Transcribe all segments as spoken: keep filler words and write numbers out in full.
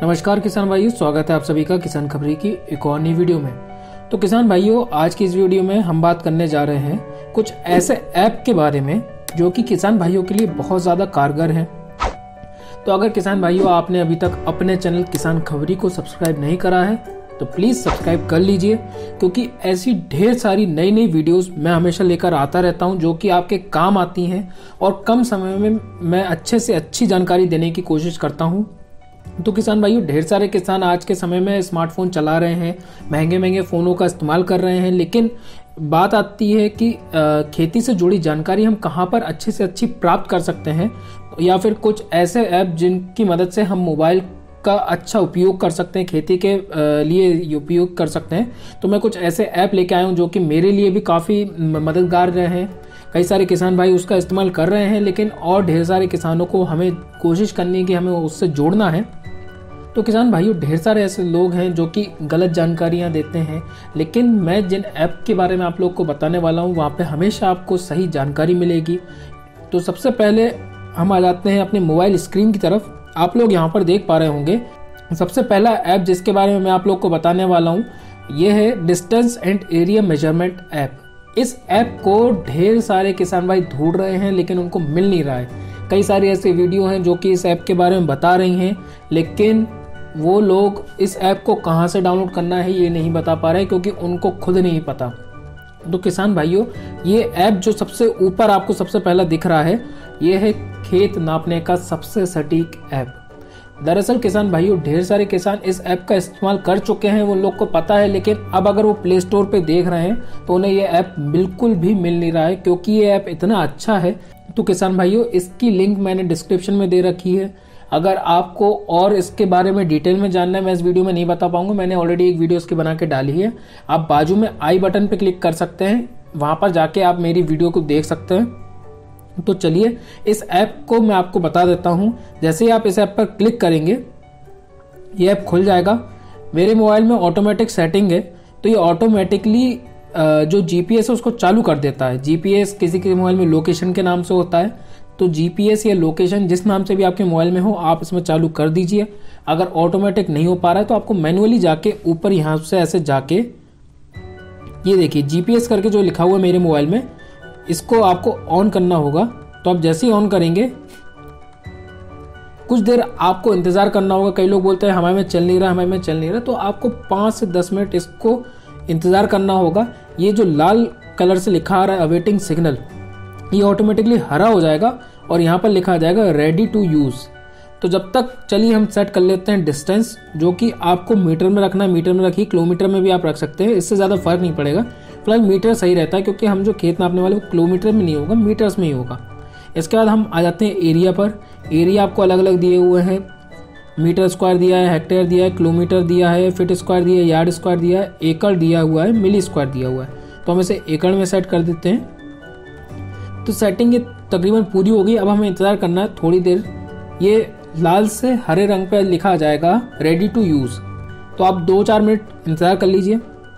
नमस्कार किसान भाइयों, स्वागत है आप सभी का किसान खबरी की एक और नई वीडियो में। तो किसान भाइयों, आज की इस वीडियो में हम बात करने जा रहे हैं कुछ ऐसे ऐप के बारे में जो कि किसान भाइयों के लिए बहुत ज़्यादा कारगर हैं। तो अगर किसान भाइयों आपने अभी तक अपने चैनल किसान खबरी को सब्सक्राइब नहीं करा है तो प्लीज़ सब्सक्राइब कर लीजिए, क्योंकि ऐसी ढेर सारी नई नई वीडियोस मैं हमेशा लेकर आता रहता हूं जो कि आपके काम आती हैं और कम समय में मैं अच्छे से अच्छी जानकारी देने की कोशिश करता हूं। तो किसान भाइयों, ढेर सारे किसान आज के समय में स्मार्टफोन चला रहे हैं, महंगे महंगे फ़ोनों का इस्तेमाल कर रहे हैं, लेकिन बात आती है कि खेती से जुड़ी जानकारी हम कहां पर अच्छे से अच्छी प्राप्त कर सकते हैं, या फिर कुछ ऐसे ऐप जिनकी मदद से हम मोबाइल का अच्छा उपयोग कर सकते हैं, खेती के लिए उपयोग कर सकते हैं। तो मैं कुछ ऐसे ऐप लेके आया हूँ जो कि मेरे लिए भी काफ़ी मददगार रहे हैं। कई सारे किसान भाई उसका इस्तेमाल कर रहे हैं, लेकिन और ढेर सारे किसानों को हमें कोशिश करनी है कि हमें उससे जोड़ना है। तो किसान भाइयों, ढेर सारे ऐसे लोग हैं जो कि गलत जानकारियां देते हैं, लेकिन मैं जिन ऐप के बारे में आप लोग को बताने वाला हूं वहाँ पे हमेशा आपको सही जानकारी मिलेगी। तो सबसे पहले हम आ जाते हैं अपने मोबाइल स्क्रीन की तरफ। आप लोग यहाँ पर देख पा रहे होंगे सबसे पहला ऐप जिसके बारे में मैं आप लोग को बताने वाला हूँ, ये है distance and area measurement app. इस ऐप को ढेर सारे किसान भाई ढूंढ रहे हैं, लेकिन उनको मिल नहीं रहा है। कई सारी ऐसी वीडियो हैं जो कि इस ऐप के बारे में बता रही हैं, लेकिन वो लोग इस ऐप को कहाँ से डाउनलोड करना है ये नहीं बता पा रहे हैं, क्योंकि उनको खुद नहीं पता। तो किसान भाइयों, ये ऐप जो सबसे ऊपर आपको सबसे पहला दिख रहा है, ये है खेत नापने का सबसे सटीक ऐप। दरअसल किसान भाइयों, ढेर सारे किसान इस ऐप का इस्तेमाल कर चुके हैं, वो लोग को पता है, लेकिन अब अगर वो प्ले स्टोर पे देख रहे हैं तो उन्हें ये ऐप बिल्कुल भी मिल नहीं रहा है, क्योंकि ये ऐप इतना अच्छा है। तो किसान भाइयों, इसकी लिंक मैंने डिस्क्रिप्शन में दे रखी है। अगर आपको और इसके बारे में डिटेल में जानना है, मैं इस वीडियो में नहीं बता पाऊंगा, मैंने ऑलरेडी एक वीडियो इसकी बना के डाली है। आप बाजू में आई बटन पे क्लिक कर सकते हैं, वहां पर जाके आप मेरी वीडियो को देख सकते हैं। तो चलिए इस ऐप को मैं आपको बता देता हूं। जैसे ही आप इस ऐप पर क्लिक करेंगे, ये ऐप खुल जाएगा। मेरे मोबाइल में ऑटोमेटिक सेटिंग है, तो ये ऑटोमेटिकली जो जीपीएस है उसको चालू कर देता है। जीपीएस किसी के मोबाइल में लोकेशन के नाम से होता है, तो जीपीएस या लोकेशन जिस नाम से भी आपके मोबाइल में हो, आप इसमें चालू कर दीजिए। अगर ऑटोमेटिक नहीं हो पा रहा है तो आपको मैनुअली जाके ऊपर यहाँ से ऐसे जाके, ये देखिए जीपीएस करके जो लिखा हुआ है मेरे मोबाइल में, इसको आपको ऑन करना होगा। तो आप जैसे ही ऑन करेंगे, कुछ देर आपको इंतजार करना होगा। कई लोग बोलते हैं हमारे में चल नहीं रहा, हमारे में चल नहीं रहा, तो आपको पाँच से दस मिनट इसको इंतजार करना होगा। ये जो लाल कलर से लिखा आ रहा है अवेटिंग सिग्नल, ये ऑटोमेटिकली हरा हो जाएगा और यहाँ पर लिखा आ जाएगा रेडी टू यूज। तो जब तक चलिए हम सेट कर लेते हैं डिस्टेंस, जो कि आपको मीटर में रखना है, मीटर में रखिए, किलोमीटर में भी आप रख सकते हैं, इससे ज़्यादा फर्क नहीं पड़ेगा। फिलहाल मीटर सही रहता है, क्योंकि हम जो खेत नापने वाले वो किलोमीटर में नहीं होगा, मीटर्स में ही होगा। इसके बाद हम आ जाते हैं एरिया पर। एरिया आपको अलग अलग दिए हुए हैं, मीटर स्क्वायर दिया है, हेक्टेयर दिया है, किलोमीटर दिया है, फीट स्क्वायर दिया है, यार्ड स्क्वायर दिया है, एकड़ दिया हुआ है, मिली स्क्वायर दिया हुआ है। तो हम इसे एकड़ में सेट कर देते हैं। तो सेटिंग ये तकरीबन पूरी हो गई। अब हमें इंतजार करना है थोड़ी देर। ये लाल से हरे रंग पे लिखा आ जाएगा रेडी टू यूज, तो आप दो चार मिनट इंतजार कर लीजिए।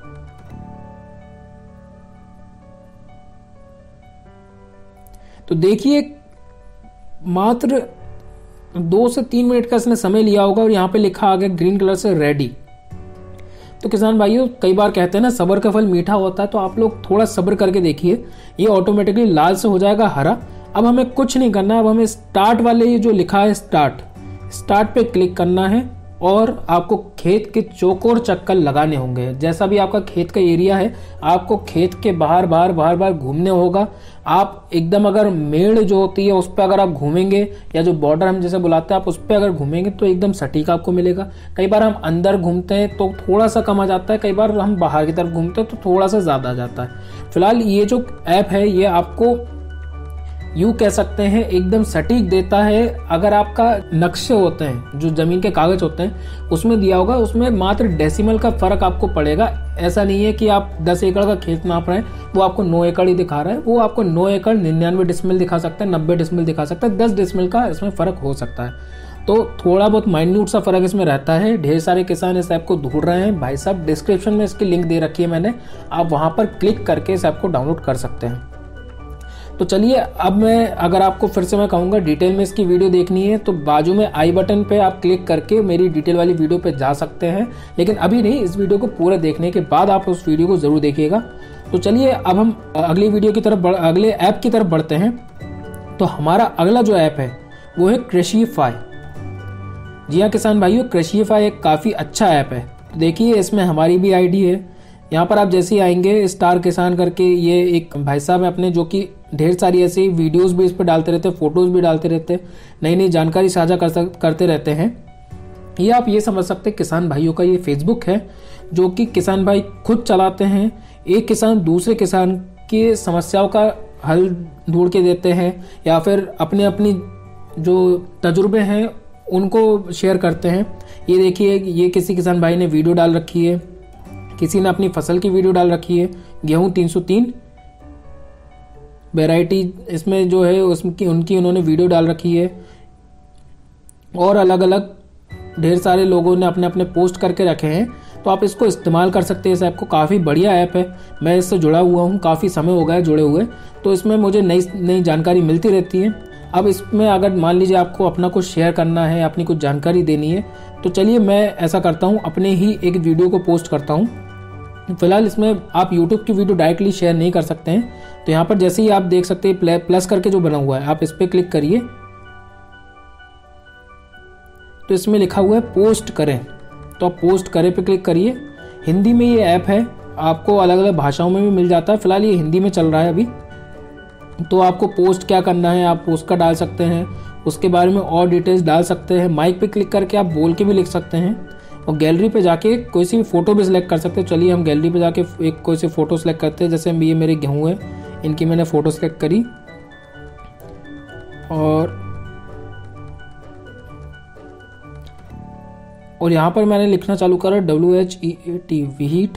तो देखिए मात्र दो से तीन मिनट का इसने समय लिया होगा और यहाँ पे लिखा आ गया ग्रीन कलर से रेडी। तो किसान भाइयों, कई बार कहते हैं ना सब्र का फल मीठा होता है, तो आप लोग थोड़ा सब्र करके देखिए, ये ऑटोमेटिकली लाल से हो जाएगा हरा। अब हमें कुछ नहीं करना है, अब हमें स्टार्ट वाले ये जो लिखा है स्टार्ट स्टार्ट पे क्लिक करना है और आपको खेत के चौकोर चक्कर लगाने होंगे। जैसा भी आपका खेत का एरिया है, आपको खेत के बाहर बाहर बाहर बाहर घूमने होगा। आप एकदम अगर मेड़ जो होती है उस पर अगर आप घूमेंगे, या जो बॉर्डर हम जैसे बुलाते हैं, आप उस पर अगर घूमेंगे तो एकदम सटीक आपको मिलेगा। कई बार हम अंदर घूमते हैं तो थोड़ा सा कम आ जाता है, कई बार हम बाहर की तरफ घूमते हैं तो थोड़ा सा ज़्यादा आ जाता है। फिलहाल ये जो ऐप है ये आपको यूँ कह सकते हैं एकदम सटीक देता है। अगर आपका नक्शे होते हैं, जो जमीन के कागज होते हैं, उसमें दिया होगा, उसमें मात्र डेसिमल का फर्क आपको पड़ेगा। ऐसा नहीं है कि आप दस एकड़ का खेत नाप रहे हैं वो आपको नौ एकड़ ही दिखा रहा है, वो आपको नौ एकड़ निन्यानवे डिसमिल दिखा सकता है, नब्बे डिसमिल दिखा सकता है, दस डिसमिल का इसमें फर्क हो सकता है। तो थोड़ा बहुत माइन्यूट सा फर्क इसमें रहता है। ढेर सारे किसान इस ऐप को ढूंढ रहे हैं। भाई साहब, डिस्क्रिप्शन में इसकी लिंक दे रखी है मैंने, आप वहां पर क्लिक करके इस ऐप को डाउनलोड कर सकते हैं। तो चलिए अब मैं अगर आपको फिर से मैं कहूँगा डिटेल में इसकी वीडियो देखनी है तो बाजू में आई बटन पे आप क्लिक करके मेरी डिटेल वाली वीडियो पे जा सकते हैं, लेकिन अभी नहीं, इस वीडियो को पूरा देखने के बाद आप उस वीडियो को ज़रूर देखिएगा। तो चलिए अब हम अगली वीडियो की तरफ अगले ऐप की तरफ बढ़ते हैं। तो हमारा अगला जो ऐप है वो है कृषिफाई। जी हाँ किसान भाइयों, कृषिफाई एक काफ़ी अच्छा ऐप है। तो देखिए इसमें हमारी भी आईडी है। यहाँ पर आप जैसे ही आएंगे स्टार किसान करके ये एक भाई साहब है अपने, जो कि ढेर सारी ऐसी वीडियोस भी इस पर डालते रहते हैं, फोटोज भी डालते रहते हैं, नई नई जानकारी साझा कर सक, करते रहते हैं। ये आप ये समझ सकते हैं किसान भाइयों का ये फेसबुक है, जो कि किसान भाई खुद चलाते हैं। एक किसान दूसरे किसान की समस्याओं का हल ढूंढ के देते हैं या फिर अपने अपनी जो तजुर्बे हैं उनको शेयर करते हैं। ये देखिए ये किसी किसान भाई ने वीडियो डाल रखी है, किसी ने अपनी फसल की वीडियो डाल रखी है, गेहूं तीन सौ तीन वैरायटी इसमें जो है उसकी उनकी उन्होंने वीडियो डाल रखी है, और अलग अलग ढेर सारे लोगों ने अपने अपने पोस्ट करके रखे हैं। तो आप इसको इस्तेमाल कर सकते हैं। इस ऐप को काफ़ी बढ़िया ऐप है, मैं इससे जुड़ा हुआ हूँ, काफ़ी समय हो गया है जुड़े हुए, तो इसमें मुझे नई नई जानकारी मिलती रहती है। अब इसमें अगर मान लीजिए आपको अपना कुछ शेयर करना है, अपनी कुछ जानकारी देनी है, तो चलिए मैं ऐसा करता हूँ, अपने ही एक वीडियो को पोस्ट करता हूँ। फिलहाल इसमें आप यूट्यूब की वीडियो डायरेक्टली शेयर नहीं कर सकते हैं। तो यहाँ पर जैसे ही आप देख सकते हैं प्लस करके जो बना हुआ है, आप इस पर क्लिक करिए तो इसमें लिखा हुआ है पोस्ट करें। तो आप पोस्ट करें पे क्लिक करिए। हिंदी में ये ऐप है, आपको अलग अलग भाषाओं में भी मिल जाता है। फिलहाल ये हिंदी में चल रहा है अभी। तो आपको पोस्ट क्या करना है, आप पोस्ट का डाल सकते हैं, उसके बारे में और डिटेल्स डाल सकते हैं। माइक पे क्लिक करके आप बोल के भी लिख सकते हैं, और गैलरी पे जाके कोई सी भी फोटो भी सिलेक्ट कर सकते हैं। चलिए हम गैलरी पे जाके एक कोई सी फोटो सिलेक्ट करते हैं। जैसे ये मेरे गेहूँ है, इनकी मैंने फोटो सिलेक्ट करी, और और यहाँ पर मैंने लिखना चालू करा W H E A T wheat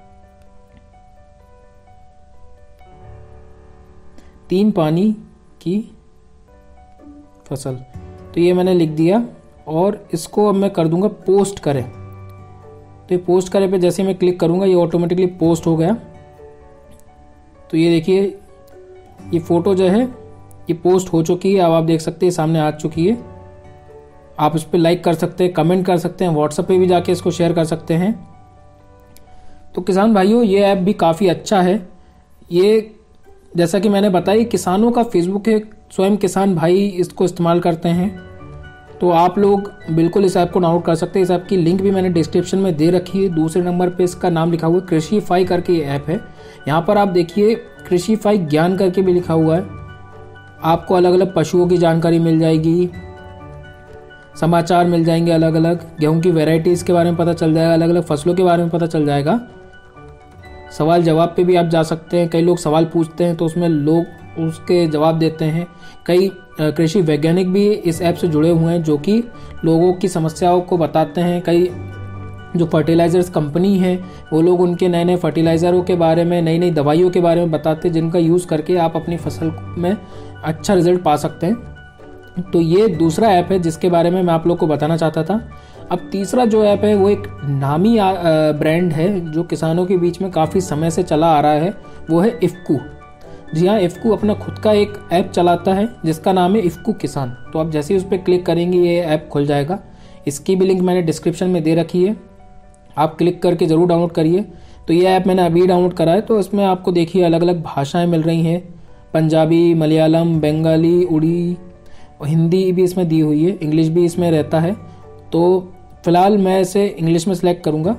तीन पानी की फसल। तो ये मैंने लिख दिया, और इसको अब मैं कर दूंगा पोस्ट करें। तो ये पोस्ट करें पे जैसे मैं क्लिक करूंगा ये ऑटोमेटिकली पोस्ट हो गया। तो ये देखिए ये फोटो जो है ये पोस्ट हो चुकी है। अब आप देख सकते हैं सामने आ चुकी है। आप इस पर लाइक कर सकते हैं, कमेंट कर सकते हैं, व्हाट्सएप पे भी जाके इसको शेयर कर सकते हैं। तो किसान भाइयों ये ऐप भी काफ़ी अच्छा है। ये जैसा कि मैंने बताया किसानों का फेसबुक है, स्वयं किसान भाई इसको इस्तेमाल करते हैं। तो आप लोग बिल्कुल इस ऐप को डाउनलोड कर सकते हैं। इस ऐप की लिंक भी मैंने डिस्क्रिप्शन में दे रखी है। दूसरे नंबर पे इसका नाम लिखा हुआ है कृषिफाई करके ये ऐप है। यहाँ पर आप देखिए कृषिफाई ज्ञान करके भी लिखा हुआ है। आपको अलग अलग पशुओं की जानकारी मिल जाएगी, समाचार मिल जाएंगे, अलग अलग गेहूं की वैरायटीज़ के बारे में पता चल जाएगा, अलग अलग फसलों के बारे में पता चल जाएगा। सवाल जवाब पे भी आप जा सकते हैं। कई लोग सवाल पूछते हैं तो उसमें लोग उसके जवाब देते हैं। कई कृषि वैज्ञानिक भी इस ऐप से जुड़े हुए हैं, जो कि लोगों की समस्याओं को बताते हैं। कई जो फर्टिलाइजर्स कंपनी है वो लोग उनके नए नए फर्टिलाइज़रों के बारे में, नई नई दवाइयों के बारे में बताते हैं, जिनका यूज़ करके आप अपनी फसल में अच्छा रिजल्ट पा सकते हैं। तो ये दूसरा ऐप है जिसके बारे में मैं आप लोग को बताना चाहता था। अब तीसरा जो ऐप है वो एक नामी ब्रांड है जो किसानों के बीच में काफ़ी समय से चला आ रहा है, वो है इफ्कू। जी हाँ, इफ्कू अपना खुद का एक ऐप चलाता है जिसका नाम है इफ्कू किसान। तो आप जैसे ही उस पर क्लिक करेंगे ये ऐप खुल जाएगा। इसकी भी लिंक मैंने डिस्क्रिप्शन में दे रखी है, आप क्लिक करके ज़रूर डाउनलोड करिए। तो ये ऐप मैंने अभी डाउनलोड करा है। तो इसमें आपको देखिए अलग अलग भाषाएँ मिल रही हैं, पंजाबी, मलयालम, बंगाली, उड़ी, हिंदी भी इसमें दी हुई है, इंग्लिश भी इसमें रहता है। तो फिलहाल मैं इसे इंग्लिश में सिलेक्ट करूंगा,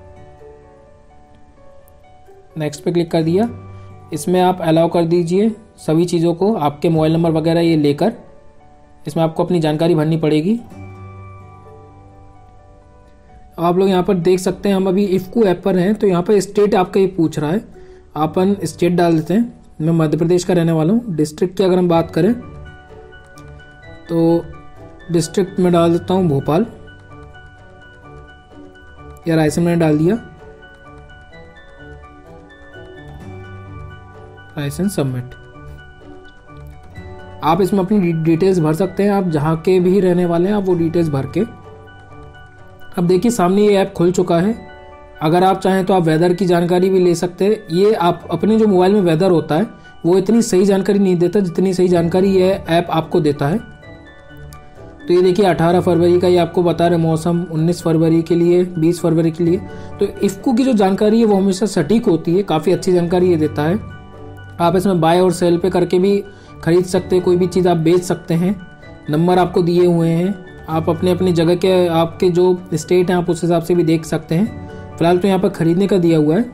नेक्स्ट पे क्लिक कर दिया। इसमें आप अलाउ कर दीजिए सभी चीज़ों को, आपके मोबाइल नंबर वगैरह ये लेकर इसमें आपको अपनी जानकारी भरनी पड़ेगी। आप लोग यहाँ पर देख सकते हैं हम अभी इफ्कू ऐप पर हैं। तो यहाँ पर स्टेट आपका ये पूछ रहा है, अपन स्टेट डाल देते हैं। मैं मध्य प्रदेश का रहने वाला हूँ। डिस्ट्रिक्ट की अगर हम बात करें तो डिस्ट्रिक्ट में डाल देता हूँ भोपाल, या रायसेन मैंने डाल दिया, रायसेन सबमिट। आप इसमें अपनी डिटेल्स भर सकते हैं, आप जहाँ के भी रहने वाले हैं आप वो डिटेल्स भर के। अब देखिए सामने ये ऐप खुल चुका है। अगर आप चाहें तो आप वेदर की जानकारी भी ले सकते हैं। ये आप अपने जो मोबाइल में वेदर होता है वो इतनी सही जानकारी नहीं देता जितनी सही जानकारी ये ऐप आपको देता है। तो ये देखिए अठारह फरवरी का ये आपको बता रहे मौसम, उन्नीस फरवरी के लिए, बीस फरवरी के लिए। तो इफ्को की जो जानकारी है वो हमेशा सटीक होती है, काफ़ी अच्छी जानकारी ये देता है। आप इसमें बाय और सेल पे करके भी खरीद सकते हैं, कोई भी चीज़ आप बेच सकते हैं। नंबर आपको दिए हुए हैं, आप अपने अपने जगह के आपके जो स्टेट हैं आप उस हिसाब से भी देख सकते हैं। फिलहाल तो यहाँ पर खरीदने का दिया हुआ है,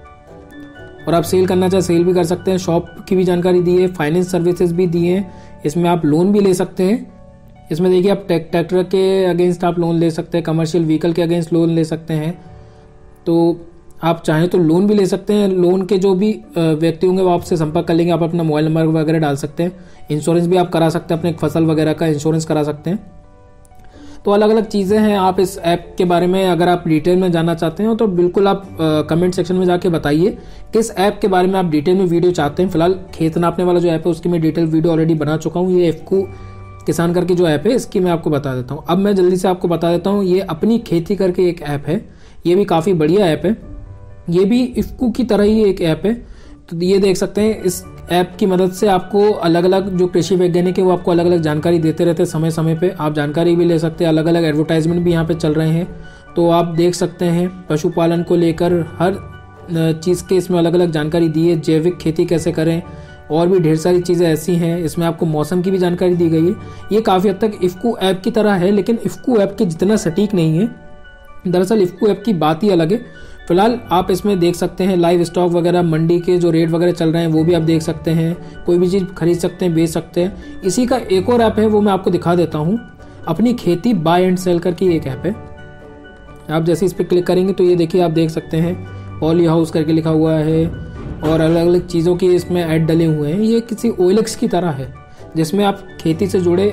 और आप सेल करना चाहे सेल भी कर सकते हैं। शॉप की भी जानकारी दी है, फाइनेंस सर्विसेज भी दी है, इसमें आप लोन भी ले सकते हैं। इसमें देखिए आप ट्रैक्टर के अगेंस्ट आप लोन ले सकते हैं, कमर्शियल व्हीकल के अगेंस्ट लोन ले सकते हैं। तो आप चाहें तो लोन भी ले सकते हैं। लोन के जो भी व्यक्ति होंगे वो आपसे संपर्क कर लेंगे, आप अपना मोबाइल नंबर वगैरह डाल सकते हैं। इंश्योरेंस भी आप करा सकते हैं, अपने फसल वगैरह का इंश्योरेंस करा सकते हैं। तो अलग अलग चीज़ें हैं। आप इस ऐप के बारे में अगर आप डिटेल में जानना चाहते हो तो बिल्कुल आप कमेंट सेक्शन में जाके बताइए किस ऐप के बारे में आप डिटेल में वीडियो चाहते हैं। फिलहाल खेत नापने वाला जो ऐप है उसकी मैं डिटेल वीडियो ऑलरेडी बना चुका हूँ। ये इफ्को किसान करके जो ऐप है इसकी मैं आपको बता देता हूँ। अब मैं जल्दी से आपको बता देता हूँ, ये अपनी खेती करके एक ऐप है, ये भी काफ़ी बढ़िया ऐप है। ये भी इफ्को की तरह ही एक ऐप है। तो ये देख सकते हैं, इस ऐप की मदद से आपको अलग अलग जो कृषि वैज्ञानिक है वो आपको अलग अलग जानकारी देते रहते हैं। समय समय पे आप जानकारी भी ले सकते हैं। अलग अलग एडवर्टाइजमेंट भी यहाँ पे चल रहे हैं, तो आप देख सकते हैं। पशुपालन को लेकर हर चीज़ के इसमें अलग अलग जानकारी दी है। जैविक खेती कैसे करें, और भी ढेर सारी चीज़ें ऐसी हैं। इसमें आपको मौसम की भी जानकारी दी गई है। ये काफ़ी हद तक इफ्को ऐप की तरह है, लेकिन इफ्को ऐप के जितना सटीक नहीं है। दरअसल इफ्को ऐप की बात ही अलग है। फिलहाल आप इसमें देख सकते हैं लाइव स्टॉक वगैरह, मंडी के जो रेट वगैरह चल रहे हैं वो भी आप देख सकते हैं। कोई भी चीज़ खरीद सकते हैं, बेच सकते हैं। इसी का एक और ऐप है, वो मैं आपको दिखा देता हूँ। अपनी खेती बाय एंड सेल करके एक ऐप है। आप जैसे इस पर क्लिक करेंगे तो ये देखिए आप देख सकते हैं पॉली हाउस करके लिखा हुआ है, और अलग अलग चीज़ों के इसमें ऐड डले हुए हैं। ये किसी ओएलएक्स की तरह है, जिसमें आप खेती से जुड़े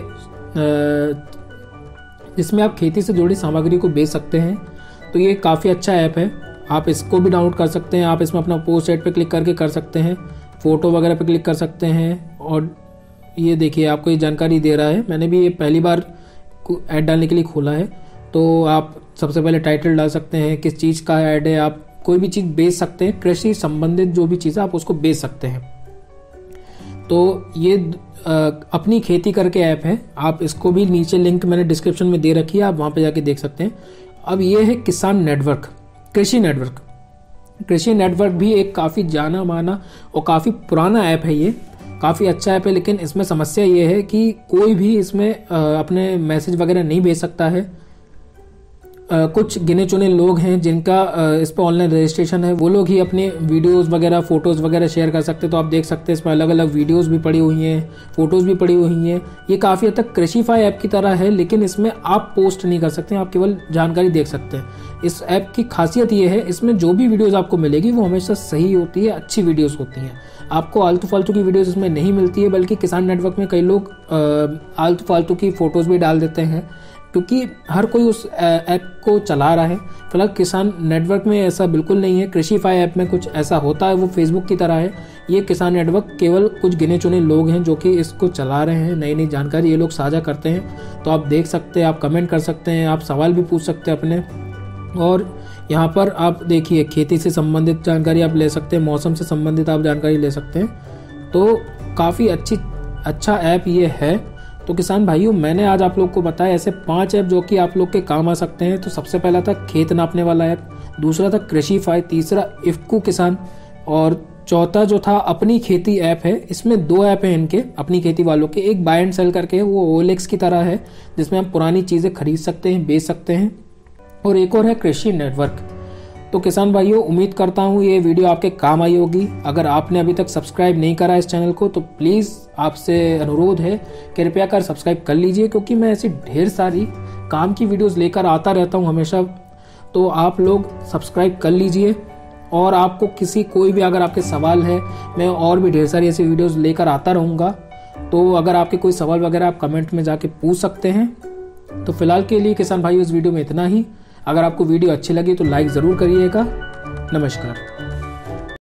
जिसमें आप खेती से जुड़ी सामग्री को बेच सकते हैं। तो ये काफ़ी अच्छा ऐप है, आप इसको भी डाउनलोड कर सकते हैं। आप इसमें अपना पोस्ट ऐड पे क्लिक करके कर सकते हैं, फ़ोटो वगैरह पे क्लिक कर सकते हैं। और ये देखिए आपको ये जानकारी दे रहा है। मैंने भी ये पहली बार ऐड डालने के लिए खोला है। तो आप सबसे पहले टाइटल डाल सकते हैं, किस चीज़ का ऐड है। आप कोई भी चीज़ बेच सकते हैं, कृषि संबंधित जो भी चीज़ है आप उसको बेच सकते हैं। तो ये आ, अपनी खेती करके ऐप है। आप इसको भी नीचे लिंक मैंने डिस्क्रिप्शन में दे रखी है, आप वहाँ पे जाके देख सकते हैं। अब ये है किसान नेटवर्क, कृषि नेटवर्क। कृषि नेटवर्क भी एक काफ़ी जाना माना और काफ़ी पुराना ऐप है। ये काफ़ी अच्छा ऐप है, लेकिन इसमें समस्या ये है कि कोई भी इसमें अपने मैसेज वगैरह नहीं भेज सकता है। कुछ गिने चुने लोग हैं जिनका इस पर ऑनलाइन रजिस्ट्रेशन है, वो लोग ही अपने वीडियोस वगैरह, फोटोज़ वगैरह शेयर कर सकते हैं। तो आप देख सकते हैं इसमें अलग अलग वीडियोस भी पड़ी हुई हैं, फोटोज़ भी पड़ी हुई हैं। ये काफ़ी हद तक कृषिफाई ऐप की तरह है, लेकिन इसमें आप पोस्ट नहीं कर सकते हैं, आप केवल जानकारी देख सकते हैं। इस ऐप की खासियत ये है, इसमें जो भी वीडियोज़ आपको मिलेगी वो हमेशा सही होती है, अच्छी वीडियोज़ होती हैं। आपको आलतू फालतू की वीडियोज़ इसमें नहीं मिलती है, बल्कि किसान नेटवर्क में कई लोग आलतू फालतू की फ़ोटोज़ भी डाल देते हैं, क्योंकि हर कोई उस ऐप को चला रहा है। फिलहाल किसान नेटवर्क में ऐसा बिल्कुल नहीं है। कृषिफाई ऐप में कुछ ऐसा होता है, वो फेसबुक की तरह है। ये किसान नेटवर्क केवल कुछ गिने चुने लोग हैं जो कि इसको चला रहे हैं, नई नई जानकारी ये लोग साझा करते हैं। तो आप देख सकते हैं, आप कमेंट कर सकते हैं, आप सवाल भी पूछ सकते हैं अपने। और यहाँ पर आप देखिए खेती से संबंधित जानकारी आप ले सकते हैं, मौसम से संबंधित आप जानकारी ले सकते हैं। तो काफ़ी अच्छी अच्छा ऐप ये है। तो किसान भाइयों, मैंने आज आप लोग को बताया ऐसे पांच ऐप जो कि आप लोग के काम आ सकते हैं। तो सबसे पहला था खेत नापने वाला ऐप, दूसरा था कृषिफाई, तीसरा इफ्को किसान, और चौथा जो था अपनी खेती ऐप है। इसमें दो ऐप हैं इनके अपनी खेती वालों के, एक बाय एंड सेल करके है, वो ओएलएक्स की तरह है जिसमें हम पुरानी चीज़ें खरीद सकते हैं, बेच सकते हैं, और एक और है कृषि नेटवर्क। तो किसान भाइयों, उम्मीद करता हूँ ये वीडियो आपके काम आई होगी। अगर आपने अभी तक सब्सक्राइब नहीं करा इस चैनल को तो प्लीज़ आपसे अनुरोध है, कृपया कर सब्सक्राइब कर लीजिए, क्योंकि मैं ऐसी ढेर सारी काम की वीडियोस लेकर आता रहता हूँ हमेशा। तो आप लोग सब्सक्राइब कर लीजिए, और आपको किसी कोई भी अगर आपके सवाल है, मैं और भी ढेर सारी ऐसी वीडियोज़ लेकर आता रहूँगा। तो अगर आपके कोई सवाल वगैरह आप कमेंट में जाके पूछ सकते हैं। तो फिलहाल के लिए किसान भाइयों, इस वीडियो में इतना ही। अगर आपको वीडियो अच्छी लगी तो लाइक ज़रूर करिएगा। नमस्कार।